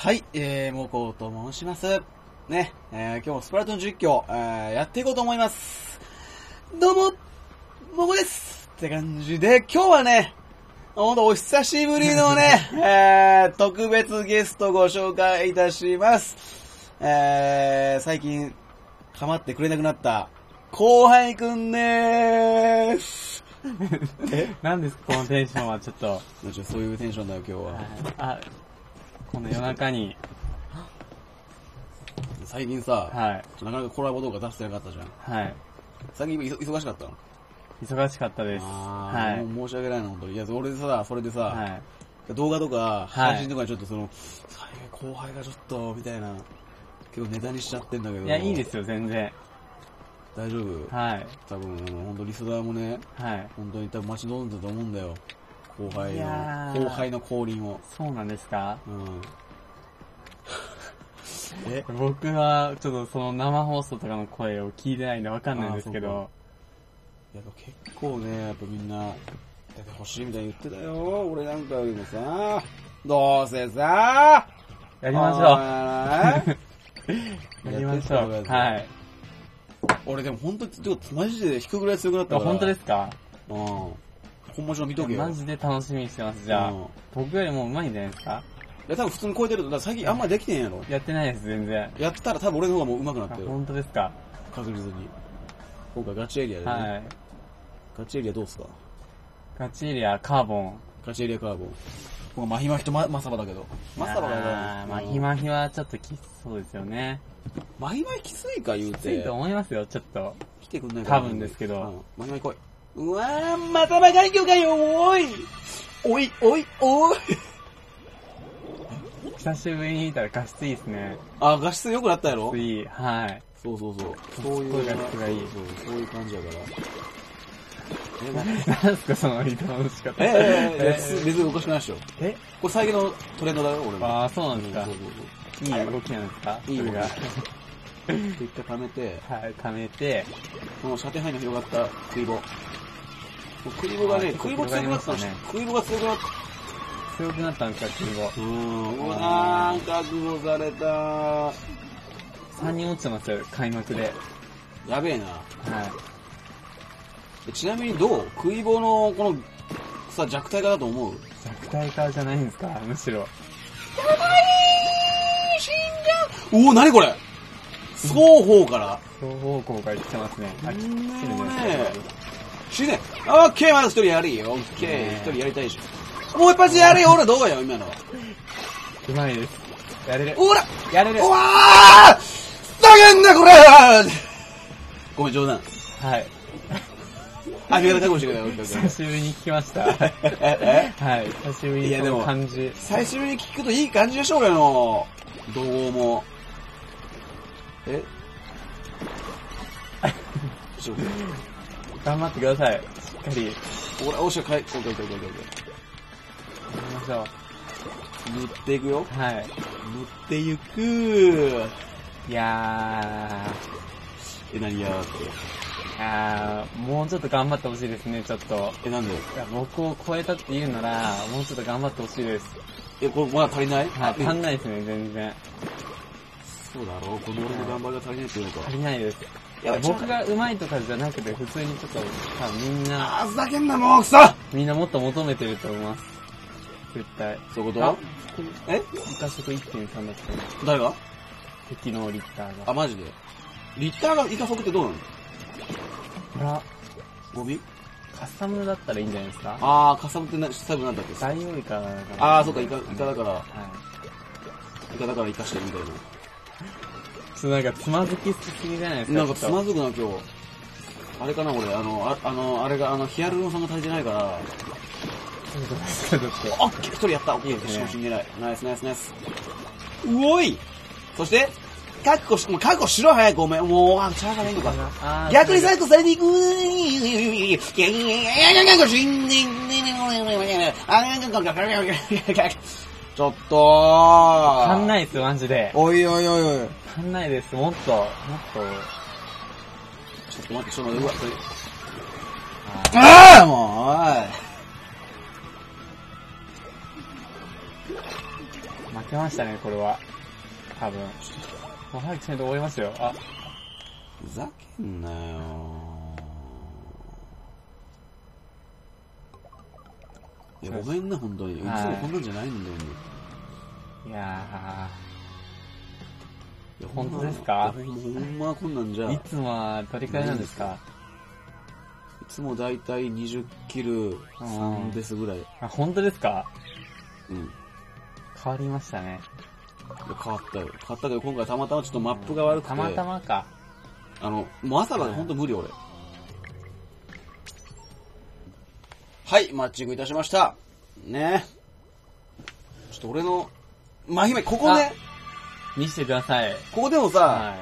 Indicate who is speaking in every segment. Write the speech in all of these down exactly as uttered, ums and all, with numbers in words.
Speaker 1: はい、えー、もこうと申します。ね、えー、今日もスプラトゥーン実況、えー、やっていこうと思います。どうも、もこですって感じで、今日はね、ほんとお久しぶりのね、えー、特別ゲストご紹介いたします。えー、最近、構ってくれなくなった、後輩くんでーす。
Speaker 2: え何ですかこのテンションはちょっと。
Speaker 1: そういうテンションだよ今日は。
Speaker 2: あ、この夜中に。
Speaker 1: 最近さ、
Speaker 2: はい、
Speaker 1: なかなかコラボ動画出してなかったじゃん。
Speaker 2: はい。
Speaker 1: 最近忙しかったの？
Speaker 2: 忙しかったです。
Speaker 1: あ
Speaker 2: はい。
Speaker 1: もう申し訳ないな、本当に。いや、俺でさ、それでさ、
Speaker 2: はい、
Speaker 1: 動画とか、配信とかにちょっとその、最近後輩がちょっと、みたいな、結構ネタにしちゃってんだけど。
Speaker 2: いや、いいですよ、全然。
Speaker 1: 大丈夫？
Speaker 2: はい。
Speaker 1: 多分、本当リスナーもね、
Speaker 2: はい。
Speaker 1: 本当に多分待ち望んでたと思うんだよ。後輩の、後輩の降臨を。
Speaker 2: そうなんですか？
Speaker 1: うん。
Speaker 2: え僕は、ちょっとその生放送とかの声を聞いてないんでわかんないんですけど。
Speaker 1: いや、結構ね、やっぱみんな、出てほしいみたいに言ってたよ。俺なんかよりもさ、どうせさ、
Speaker 2: やりましょう。やりましょう。はい。
Speaker 1: 俺でも本当に、マジで引くぐらい強くなったから。
Speaker 2: 本当ですか？
Speaker 1: うん。本場所見とけよ。
Speaker 2: マジで楽しみにしてます、じゃあ。うん、僕よりも上手いんじゃないですか？
Speaker 1: いや、多分普通に超えてると、だから最近あんまりできてんやろ。
Speaker 2: やってないです、全然。
Speaker 1: やったら多分俺の方がもう上手くなってる。
Speaker 2: 本当ですか？
Speaker 1: 確実に。今回ガチエリアでね。はい。ガチエリアどうすか？
Speaker 2: ガチエリア、カーボン。
Speaker 1: ガチエリアカーボン。僕マヒマヒとママサバだけど。マサバが
Speaker 2: あー、マヒマヒはちょっときつそうですよね。
Speaker 1: マヒマヒきついか言うて。
Speaker 2: きついと思いますよ、ちょっと。
Speaker 1: 来てくんないか
Speaker 2: 多分ですけど。うん、
Speaker 1: マヒマヒ来い。うわー、またバカリキョかよ、おいおい、おい、おい
Speaker 2: 久しぶりに見たら画質いいですね。
Speaker 1: あ、画質良くなったやろ？
Speaker 2: 画質いい、はい。
Speaker 1: そうそうそう。そういう
Speaker 2: 画質がいい。
Speaker 1: そう、そういう感じやから。
Speaker 2: え、なんすかその移動の仕方。
Speaker 1: ええええ、別におかしくないでしょ。
Speaker 2: え
Speaker 1: これ最近のトレンドだよ、俺の。
Speaker 2: ああ、そうなんですか。そうそうそう。いい動きなんですか？
Speaker 1: いい動きが。一回溜めて、
Speaker 2: はい、溜めて、
Speaker 1: この射程範囲の広がったクイボ。クイボがね、クイボ強くなったね。クイボが強くなった。
Speaker 2: 強くなったんですか、クイボ。
Speaker 1: うーん、うわー、覚悟された。
Speaker 2: さんにん落ちてますよ、開幕で。
Speaker 1: やべえな。
Speaker 2: はい。
Speaker 1: ちなみにどう？クイボの、この、さ、弱体化だと思う？
Speaker 2: 弱体化じゃないんですか、むしろ。や
Speaker 1: ばいー！死んじゃう！おー、なにこれ？双方から
Speaker 2: 双方向から来てますね。
Speaker 1: あ、来てるね。死ね。オッケー、まだ一人やりよ。オッケー、一人やりたいし。もう一発やれよ、俺どうよ、今のは。
Speaker 2: うまいです。やれる。
Speaker 1: ほら
Speaker 2: やれる。
Speaker 1: うわー！ふざけんな、これ！ごめん、冗談。
Speaker 2: はい。
Speaker 1: あ、味方覚悟してくれよ。
Speaker 2: 久しぶりに聞きました。えはい、久しぶりにこの感じ。
Speaker 1: 久しぶりに聞くといい感じでしょ、俺の。動画も。え
Speaker 2: 頑張ってください。しっかり。
Speaker 1: 俺、おっしゃ、かい、こいこいこいこいこい。
Speaker 2: やりましょう。
Speaker 1: 塗っていくよ。
Speaker 2: はい。
Speaker 1: 塗っていく。
Speaker 2: いや
Speaker 1: ー。え、何やーって。
Speaker 2: あー、もうちょっと頑張ってほしいですね、ちょっと。
Speaker 1: え、なんで？い
Speaker 2: や、僕を超えたって言うなら、もうちょっと頑張ってほしいです。
Speaker 1: え、これまだ足りない？
Speaker 2: はい、足んないですね、全然。
Speaker 1: そうだろう、この俺の頑張りが足りないっていうのか。
Speaker 2: 足りないです。いや、僕が上手いとかじゃなくて、普通にちょっと、多分みんな。
Speaker 1: あー、ふざけんな、もうくそ！
Speaker 2: みんなもっと求めてると思います。絶対。
Speaker 1: そういうことえ
Speaker 2: イカ食 いってんさん だったね。
Speaker 1: 誰が？
Speaker 2: 敵のリッターが。
Speaker 1: あ、マジで？リッターがイカ食ってどうなの？
Speaker 2: ほら。
Speaker 1: ゴミ？
Speaker 2: カスタムだったらいいんじゃないですか？
Speaker 1: あー、カスタムってな、最後なんだっけ？
Speaker 2: ダイオウイカだから。
Speaker 1: あー、そっか、イカ、イカだから。はい。イカだからイカしてるみたいな。
Speaker 2: ちょっとなんかつまずきすぎじゃないですか。
Speaker 1: なんかつまずくな、今日。あれかな、俺、あの、あ、あの、あれが、あの、ヒアルロン酸が足りてないから。あ、オッケー、一人やった。オッケー、しかもしんでない。ナイスナイスナイス。うおい！そして、確保し、もう確保しろ、早く、お前。もう、あ、チャーがないのか。逆に再度されていく。ちょっとー。
Speaker 2: 足んないっす、マジで。
Speaker 1: おいおいおいおい。
Speaker 2: 足んないです、もっと、もっと。
Speaker 1: ちょっと待って、ちょっと待って、うわ、それ。ああ、もう、おい。
Speaker 2: 負けけましたね、これは。多分。もう早くしないと終わりますよ。あ。
Speaker 1: ふざけんなよー。いや、ごめんな、ほんとに。いつもこんなんじゃないんだよね。
Speaker 2: いやー。いや本当ですか？
Speaker 1: ほんまこんなんじゃ。
Speaker 2: いつもはどれくらいなんですか？
Speaker 1: いつもだいたいにじゅっキルさんデスぐらい。
Speaker 2: あ、本当ですか？
Speaker 1: うん。
Speaker 2: 変わりましたね。
Speaker 1: 変わったよ。変わったけど今回たまたまちょっとマップが悪くて。
Speaker 2: たまたまか。
Speaker 1: あの、もう朝までほんと無理俺。はい、マッチングいたしました。ね。ちょっと俺の、まひまここね。
Speaker 2: 見せてください。
Speaker 1: ここでもさ、
Speaker 2: はい、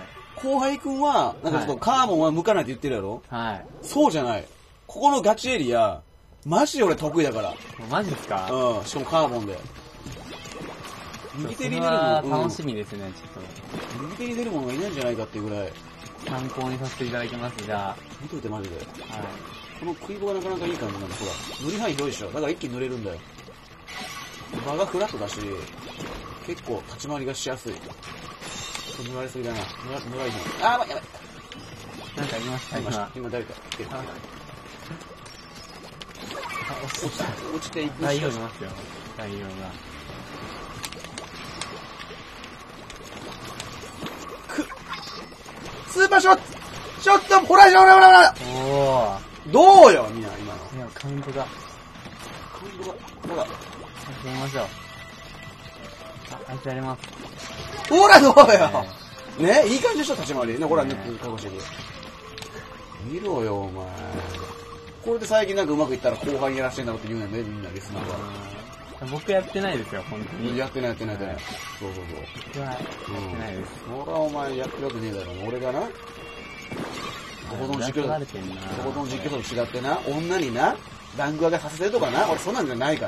Speaker 1: 後輩くんは、なんかちょっとカーボンは向かないって言ってるやろ？
Speaker 2: はい。
Speaker 1: そうじゃない。ここのガチエリア、マジで俺得意だから。
Speaker 2: マジですか？
Speaker 1: うん、しかもカーボンで。右手に出るも
Speaker 2: の。楽しみですね、ちょっ
Speaker 1: と。右手に出るものがいないんじゃないかっていうぐらい。
Speaker 2: 参考にさせていただきます、じゃあ。
Speaker 1: 見といてマジで。はい。この食い棒がなかなかいい感じなんだ、ほら。塗り範囲広いでしょ。だから一気に塗れるんだよ。場がフラットだし、結構立ち回りがしやすい。塗られすぎだな。塗ら、塗られない。あー、ま、やばい。
Speaker 2: なんか言いました、今。
Speaker 1: 今誰か来てる。あ、
Speaker 2: 落ちた。
Speaker 1: 落ちていく。
Speaker 2: 太陽いますよ。太陽が。
Speaker 1: く、スーパーショットショットほらほらほらほら
Speaker 2: おー。
Speaker 1: どうよ、みんな、今の。
Speaker 2: いや、カウントが。
Speaker 1: カウントが、ほら。
Speaker 2: 始めましょう。あ、あいつやります。
Speaker 1: ほら、どうよ、えー、ね、いい感じでしょ、立ち回り。ね、ほら、ね、かごしで。見ろよ、お前。これで最近なんかうまくいったら後輩にやらせてんだろって言うんだよね、みんなリスナーが。
Speaker 2: 僕やってないですよ、本当に。
Speaker 1: やってない、やってない、やってない。そうそうそう。
Speaker 2: 僕はやってないです。
Speaker 1: ほら、お前やってるわけねえだろ。俺がな、とことん実況と、とことん実況と違ってな、女にな、ランク上げさせてるとかな、俺そんなんじゃないから。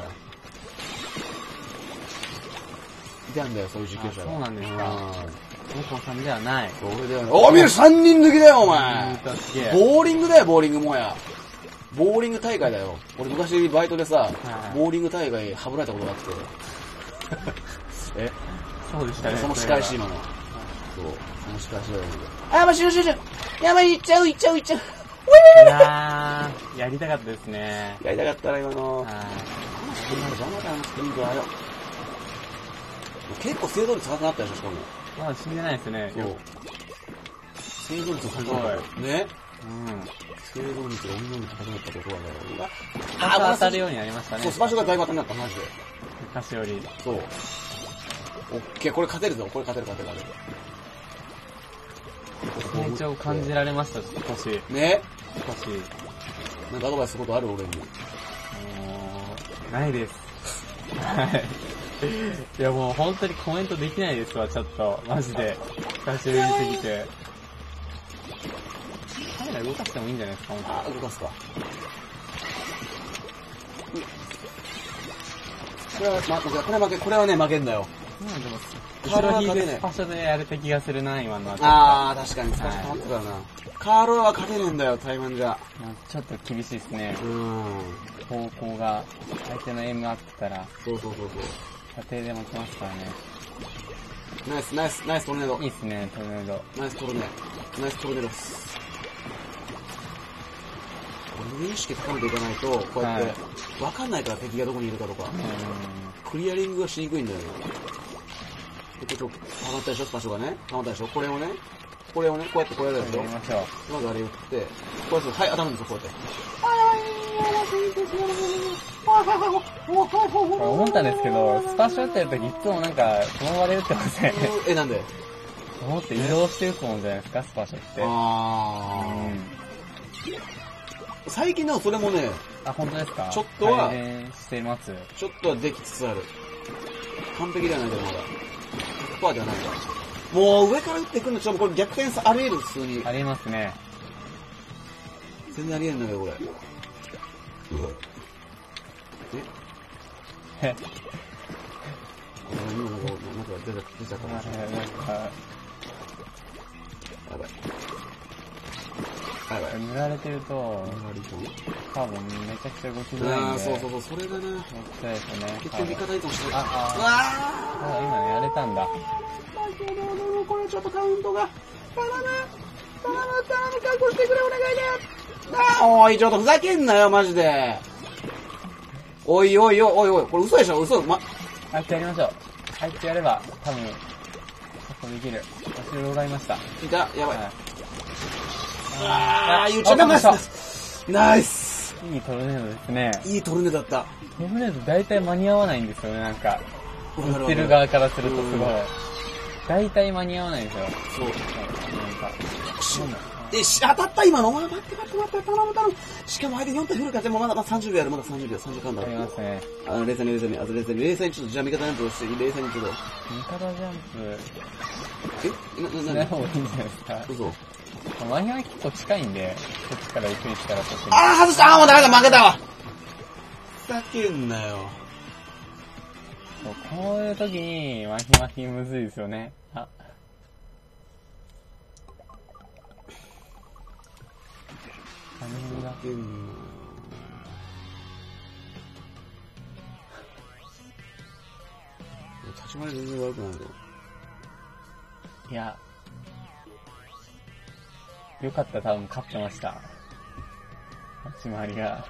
Speaker 1: いたんだよ、そういう実況者が。
Speaker 2: そうなんですか。猫さんではない。
Speaker 1: 俺ではない。お、見るさんにん抜きだよ、お前。ボーリングだよ、ボーリングもや。ボーリング大会だよ。俺昔バイトでさ、ボーリング大会はぶられたことがあって。え
Speaker 2: そうでしたね。
Speaker 1: その仕返し今の。そう、その仕返しだよ。あ、やばい、死ぬ死ぬ死ぬ。やばい、いっちゃう、いっちゃう、いっちゃう。
Speaker 2: いやー、やりたかったですね。
Speaker 1: やりたかったな、今の。
Speaker 2: はい。
Speaker 1: 邪魔だよ、スプリントはよ。結構精度率高くなったでしょ、しかも。
Speaker 2: まだ死んでないですね。
Speaker 1: そう。精度率高くなった。ね。
Speaker 2: うん。
Speaker 1: 精度率が女に高くなったことはね、
Speaker 2: あ、当たるようになりましたね。
Speaker 1: そう、スパッシュがだいぶ当たりになった、マジで。
Speaker 2: 昔より。
Speaker 1: そう。オッケー、これ勝てるぞ、これ勝てる勝てる勝
Speaker 2: てる。成長を感じられました、少し。
Speaker 1: ね。
Speaker 2: 少し。
Speaker 1: なんかアドバイスすることある俺に。
Speaker 2: もう、ないです。はい。いやもう本当にコメントできないですわ、ちょっと。マジで。久しぶりすぎて。カメラ動かしてもいいんじゃないですか、本当に。
Speaker 1: あ、動かすか。これは、ま、これ負け、これはね、負けんだよ。
Speaker 2: うん、でも、後ろ引いてスパショでやれた気がするな、今のは。
Speaker 1: あー、確かに、スパショ溜まってたな。カーロは勝てねえんだよ、台湾じゃ。
Speaker 2: ちょっと厳しいですね。
Speaker 1: うん。
Speaker 2: 方向が、相手のエイム合ってたら。
Speaker 1: そうそうそうそう。
Speaker 2: 射程で負けますからね。
Speaker 1: ナイス、ナイス、ナイストルネード。
Speaker 2: いいっすね、トルネード。
Speaker 1: ナイストルネ。ナイストルネードです。無意識高めていかないと、こうやって、わかんないから敵がどこにいるかとか、クリアリングがしにくいんだよね。で、ちょっと、溜まったでしょ、スパショがね。溜まったでしょ、これをね、これをね、こうやってこうやるでしょ。まずあれ打って、こうやって、はい、当たるんですよ、こうやって。
Speaker 2: 思ったんですけど、スパショってやるときいつもなんか、その場で打ってません。
Speaker 1: え、なんで
Speaker 2: 思って移動して打つもんじゃないですか、スパショって。
Speaker 1: あー。うん、最近でもそれもね、
Speaker 2: あ、本当ですか？
Speaker 1: ちょっとは、
Speaker 2: 改善してます。
Speaker 1: ちょっとはできつつある。完璧ではないけどまだ。ひゃくパーセントではないから。もう上から打ってくるのちょっとこれ逆転さ、あり得る、普通に。
Speaker 2: ありえますね。
Speaker 1: 全然あり得るんだけど、これ。ええ今なんか、なんか出た、出たかもしれない。やばい。 はいはい。
Speaker 2: 塗られてると、カーボンめちゃくちゃ動きづらいんで。
Speaker 1: ああ、そうそうそう、それがな。
Speaker 2: めっちゃですよね。
Speaker 1: 結局味方いつもしてる。
Speaker 2: あ、
Speaker 1: あ
Speaker 2: あ、今ね、やれたんだ。
Speaker 1: だけど、でもこれちょっとカウントが。頼む頼む頼む、確保してくれ、お願いで。ああ、おい、ちょっとふざけんなよ、マジで。おいおいおいおいおい、これ嘘でしょ、嘘、ま、
Speaker 2: あいつやりましょう。あいつやれば、多分、確保できる。後ろがいました。
Speaker 1: いた、やばい。
Speaker 2: はい、
Speaker 1: ああ、言っちゃった。ナイスナイス
Speaker 2: いいトルネードですね。
Speaker 1: いいトルネードだった。
Speaker 2: トルネード大体間に合わないんですよね、なんか。売ってる側からするとすごい。大体間に合わないんですよ。
Speaker 1: そう。
Speaker 2: なんか。
Speaker 1: え、し、当たった今の。待って待って待って、頼む頼む。しかも相手よん体フルかでもまだまださんじゅうびょうやる、まださんじゅうびょう、さんじゅうかんだ。
Speaker 2: ありますね。
Speaker 1: あの、冷静に冷静に、あと冷静に、冷静にちょっと、じゃあ味方ジャンプをして、冷静にちょっと。
Speaker 2: 味方ジャンプ。
Speaker 1: えな、な、
Speaker 2: しない方がいいんじゃないですか。
Speaker 1: 嘘。
Speaker 2: マニア結構近いんで、こっちから行くにしたら特に。
Speaker 1: あー、外した。あー、もうダメだ、負けたわ。ふざけんなよ。
Speaker 2: そう、こういう時に、マヒマヒむずいですよね。あ。タイミングが。
Speaker 1: ふざけんなよ。立ち回り全然悪くないぞ。
Speaker 2: いや。よかったら多分勝ってました。立ち回りが。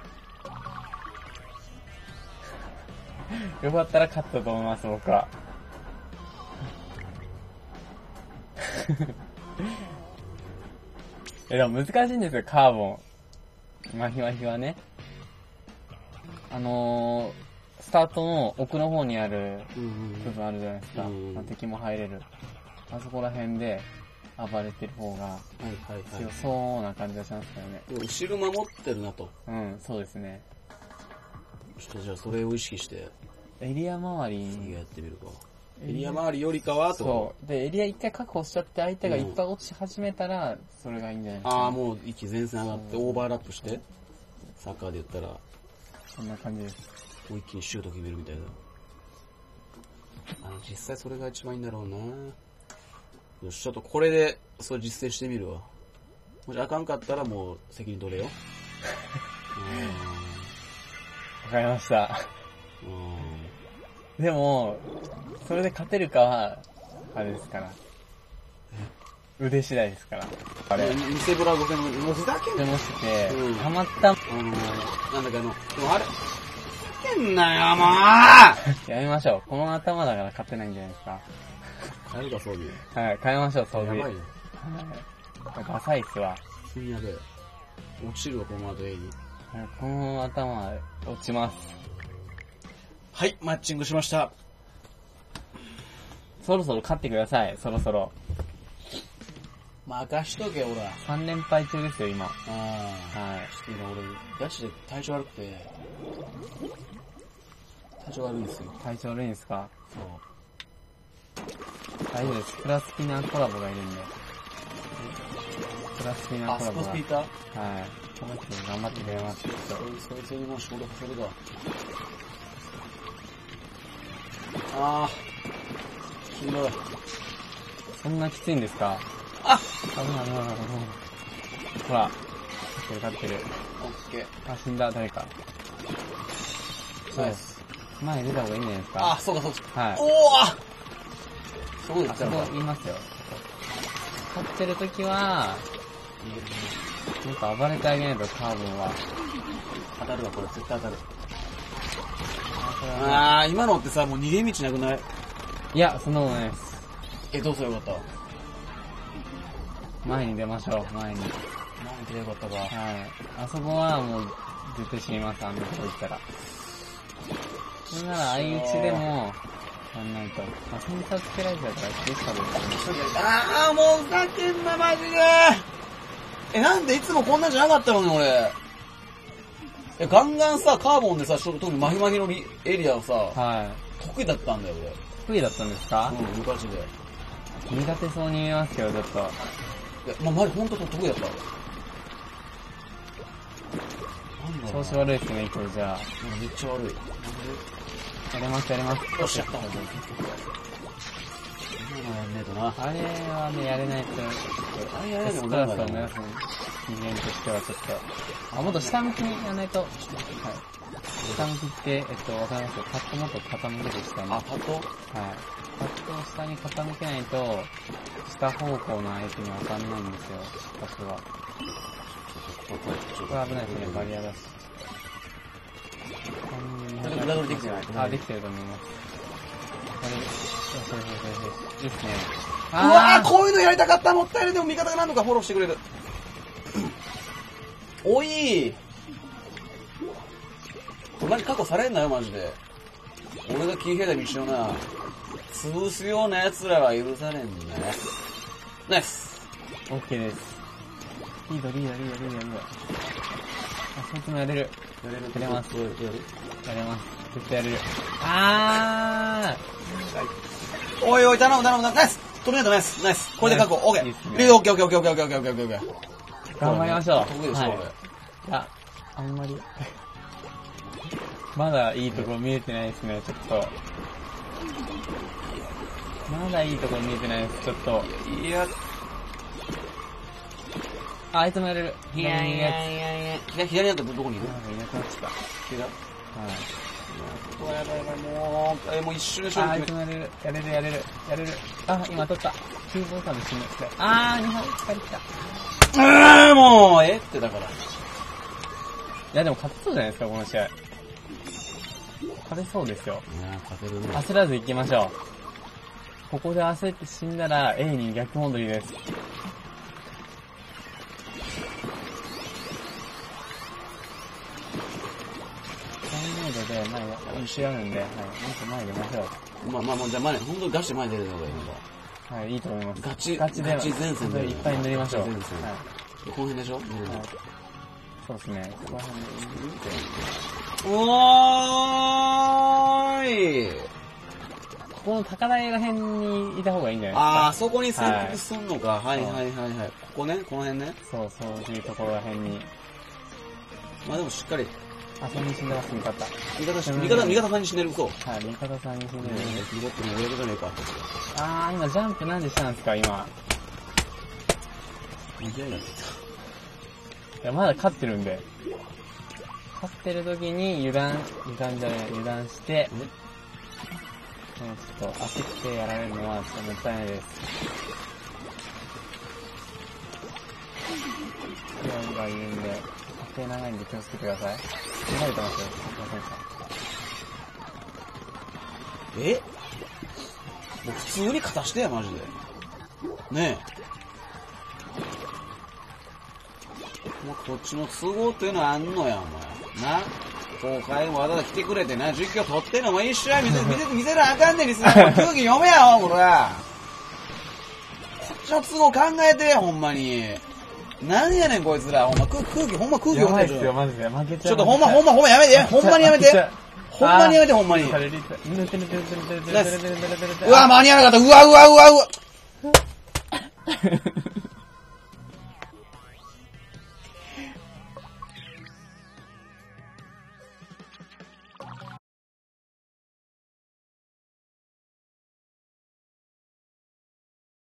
Speaker 2: よかったら勝ったと思います、僕は。え、でも難しいんですよ、カーボン。マヒマヒはね。あのー、スタートの奥の方にある部分あるじゃないですか。
Speaker 1: うんうん
Speaker 2: まあ、敵も入れる。あそこら辺で暴れてる方が
Speaker 1: はいはい
Speaker 2: 強
Speaker 1: はい。
Speaker 2: そうな感じがしますけどね。
Speaker 1: 後ろ守ってるなと。
Speaker 2: うん、そうですね。
Speaker 1: ちょっとじゃあそれを意識して、
Speaker 2: エリア周り
Speaker 1: 次やってみるか。エリア周りよりかはと。
Speaker 2: そう。で、エリア一回確保しちゃって相手がいっぱい落ち始めたら、それがいいんじゃないですか、ね。
Speaker 1: ああ、もう一気前線上がってオーバーラップして、サッカーで言ったら、も
Speaker 2: そんな感じです。
Speaker 1: う一気にシュート決めるみたいな。あの、実際それが一番いいんだろうな。よし、ちょっとこれで、そう実践してみるわ。もしあかんかったらもう責任取れよ。
Speaker 2: わかりました。
Speaker 1: うーん。
Speaker 2: でも、それで勝てるかは、あれですから。腕次第ですから。あれ。
Speaker 1: 偽ブラごせんも、もうふざけんなよ。
Speaker 2: でもして、
Speaker 1: うん
Speaker 2: たまった、
Speaker 1: あのー、なんだかあの、でもあれ、ふざけんなよ、もう
Speaker 2: やめましょう。この頭だから勝てないんじゃないですか。
Speaker 1: 変えるか、装備。
Speaker 2: はい、変えましょう、装備。
Speaker 1: やばいよ。
Speaker 2: はい。ガサいっすわ。
Speaker 1: 普通にやべえ。落ちるわ、この後 A に。
Speaker 2: はいこの頭、落ちます。
Speaker 1: はい、マッチングしました。
Speaker 2: そろそろ勝ってください、そろそろ。
Speaker 1: 任しとけ、俺。
Speaker 2: さん連敗中ですよ、今。
Speaker 1: ああ。
Speaker 2: はい。
Speaker 1: ちょっと今俺、ガチで体調悪くて、体調悪いんですよ。
Speaker 2: 体調悪いんですか？
Speaker 1: そう。
Speaker 2: 大丈夫です。プラスピナーコラボがいるんで。プラスピナー
Speaker 1: あ、ス
Speaker 2: コラボが。はい。
Speaker 1: ポーツピーター
Speaker 2: この人頑張ってくれます。きっと
Speaker 1: そいつにも仕事させるだ。あー、しんどい。
Speaker 2: そんなきついんですか？
Speaker 1: あ
Speaker 2: 危ない危ない危ない。ほら。勝ってる勝ってる。
Speaker 1: オッケー。
Speaker 2: あ、死んだ、誰か。
Speaker 1: ナイス。
Speaker 2: 前出た方がいいんじゃないですか？
Speaker 1: あ、そうかそうか。
Speaker 2: はい。
Speaker 1: おーあそう言
Speaker 2: あそこ
Speaker 1: っちゃうか。
Speaker 2: 言いますよ。勝ってる時は、もっと暴れてあげないと、カーボンは。
Speaker 1: 当たるわ、これ。絶対当たる。
Speaker 2: あそれはね
Speaker 1: あー、今のってさ、もう逃げ道なくない？
Speaker 2: いや、そんなことないです。
Speaker 1: え、どうすればよかった？
Speaker 2: 前に出ましょう、前に。
Speaker 1: なんでよかったか。
Speaker 2: はい。あそこはもう、絶対死にます、あんなとこ行ったら。それなら相打ちでも、やんないと。まあ、センサーつけられちゃったら厳しかったですね。
Speaker 1: あー、もうふざけんな、マジで。え、なんでいつもこんなんじゃなかったのに、俺。え、ガンガンさ、カーボンでさ、特にマヒマヒのリエリアをさ、
Speaker 2: はい。
Speaker 1: 得意だったんだよ、
Speaker 2: 得意だったんですか？
Speaker 1: 俺。うん、昔で。
Speaker 2: 苦手そうに見えますけど、ちょっと。
Speaker 1: いや、まあ、マジほんと得意だった。なんだろうな
Speaker 2: 調子悪いですね、今日じゃあ。
Speaker 1: なんかめっちゃ悪い。
Speaker 2: やれます、やれます。
Speaker 1: よし、やった。今のやんねえとな。
Speaker 2: あれはね、やれないと。
Speaker 1: あれやらないと
Speaker 2: ク
Speaker 1: ダメだよ
Speaker 2: ラスを目指すのに。 人間としてはちょっと。あ、もっと下向きにやらないと。はい。下向きって、えっと、わかりますよ。パッともっと傾けて下に。
Speaker 1: あ、パッと？
Speaker 2: はい。パッと下に傾けないと、下方向の相手に当たんないんですよ、失格は。これ危ないですね、バリアだし。
Speaker 1: 裏取りできてない？
Speaker 2: あ、できてると思います。あれ、そうそうそうそう。いいですね。
Speaker 1: うわー、こういうのやりたかった。もったいない。でも味方が何とかフォローしてくれる。おい隣確保されんなよ、マジで。俺が切り開いた道をな、潰すような奴らは許されんね。ナイス。
Speaker 2: オッケーです。リード、リード、リード、リード、リード。あ、そいつもやれる。
Speaker 1: やれる。
Speaker 2: やれます。
Speaker 1: やる。
Speaker 2: やれます。絶対やれる。あ
Speaker 1: ーおいおい、頼む頼む、ナイス。トルネードナイス、ナイス。これで確保、オッケー。リード、オッケー、オッケー、オッケー、オッケー、オッケー、オッケー、オッケー、オッケー。
Speaker 2: 頑張りましょう。
Speaker 1: 得意ですよ、
Speaker 2: はい。いや、あんまり。まだいいところ見えてないですね、ちょっと。まだいいところ見えてないです、ちょっと。
Speaker 1: いや、
Speaker 2: あ、あいつもやれる。
Speaker 1: いやいやいやいや。左、左だとどこにいる？
Speaker 2: なんかいなくなっちゃった。
Speaker 1: 左。
Speaker 2: はい。
Speaker 1: うわ、やばいやばい、もう、え、もう一瞬で
Speaker 2: あ、
Speaker 1: 勝負決め
Speaker 2: あいつもやれる。やれる、やれる。やれる。あ、今取った。キューボーカーで死ぬ。あー、にほん、疲れてきた。
Speaker 1: うーもう、えってだから。
Speaker 2: いや、でも勝てそうじゃないですか、この試合。勝てそうですよ。
Speaker 1: いやー、勝てるね。
Speaker 2: 焦らず行きましょう。ここで焦って死んだら A に逆戻りです。サイモードで前、後ろあるんで、はい、もっと前出ましょう。
Speaker 1: まあまあまあ、じゃあ前、ほんとガチで前に出るのがいいのか。
Speaker 2: はい、いいと思います。
Speaker 1: ガチ、
Speaker 2: ガチで、
Speaker 1: ガチ前線で。
Speaker 2: いっぱい塗りましょう。
Speaker 1: ガチ前線。
Speaker 2: はい。
Speaker 1: この辺でしょ塗るの。
Speaker 2: はい。そうですね。ここら辺で。
Speaker 1: おーい
Speaker 2: ここの高台ら辺にいた方がいいんじゃないですか。
Speaker 1: あー、そこに潜伏すんのか。はいはいはいはい。ここね、この辺ね。
Speaker 2: そう、そういうところら辺に。
Speaker 1: まあでもしっかり。
Speaker 2: あ、そんに死んでます、味方。
Speaker 1: 味方し、味方、味方さんに死ねるそう。
Speaker 2: はい、味方さんに死んでる。
Speaker 1: 味方っても俺じゃねえか。
Speaker 2: あー、今ジャンプなんでしたんですか、今。
Speaker 1: 嫌いだって
Speaker 2: いや、まだ勝ってるんで。勝ってる時に油断、油断じゃない、油断して、もうちょっと焦ってやられるのはちょっともったいないです。クラブがいるんで、時計長いんで気をつけてください。離れてますよ、すいませんか。
Speaker 1: えもう普通に勝たしてや、マジで。ねえ。もうこっちの都合っていうのはあんのや、お前。な。公開もわざわざ来てくれてな、実況撮ってんのも一緒や、見せ、見せ、見せなあかんねん、リスナー。空気読めや、これ。こっちの都合考えて、ほんまに。何やねん、こいつら。ほんま、空気、ほんま空気読んでる。
Speaker 2: やばいっすよ、マジで。負けちゃう。
Speaker 1: ちょっとほんま、ほんま、ほんまやめて。ほんまにやめて。ほんまにやめて、ほんまに。うわ、間に合わなかった。うわ、うわ、うわ、うわ。